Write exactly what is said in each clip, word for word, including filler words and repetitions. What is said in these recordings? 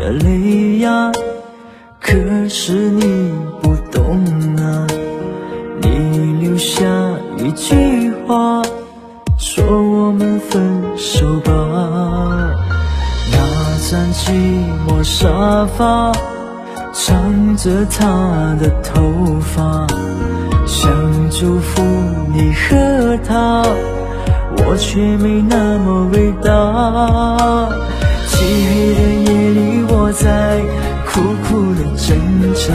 的泪呀，可是你不懂啊。你留下一句话，说我们分手吧。那张寂寞沙发，藏着他的头发，想祝福你和他，我却没那么伟大。漆黑的夜里，我在苦苦的挣扎，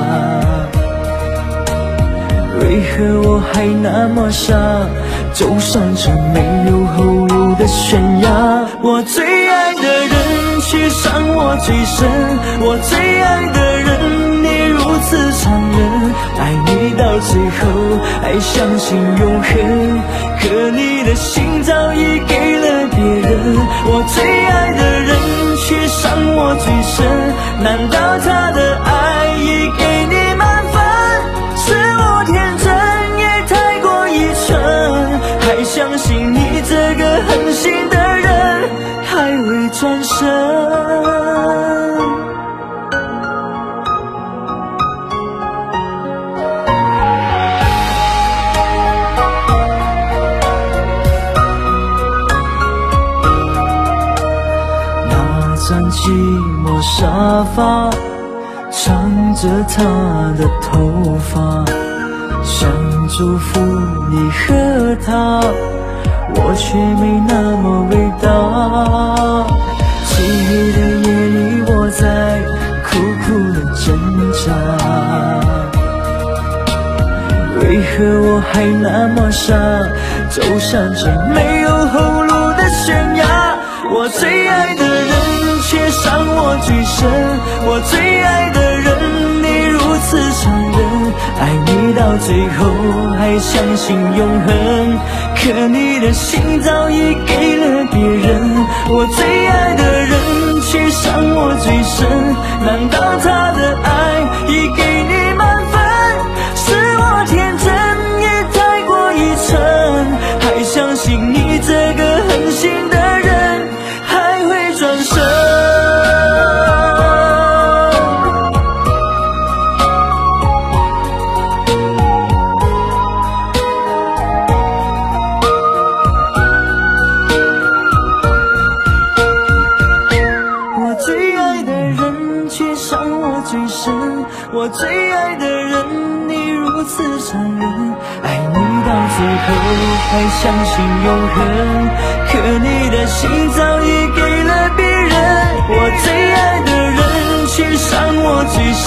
为何我还那么傻，走上这没有后路的悬崖。我最爱的人却伤我最深，我最爱的人你如此残忍，爱你到最后还相信永恒，可你的心早已给了别人。我最爱的人却伤我最深，难道他的爱已给你满分？是我天真也太过愚蠢，还相信你这个狠心的人还会转身。张寂寞沙发，藏着他的头发，想祝福你和他，我却没那么伟大。漆黑的夜里，我在苦苦的挣扎，为何我还那么傻，走上这没有后路的悬崖。我最爱的人却伤我最深，我最爱的人你如此残忍，爱你到最后还相信永恒，可你的心早已给了别人。我最爱的人却伤我最深，难道他的爱已给你满分？是我天真也太过愚蠢，还相信你这个狠心的人还会转身。我最爱的人却伤我最深，我最爱的人你如此残忍，爱你到最后还相信永恒，可你的心早已给了别人。我最爱的人却伤我最深，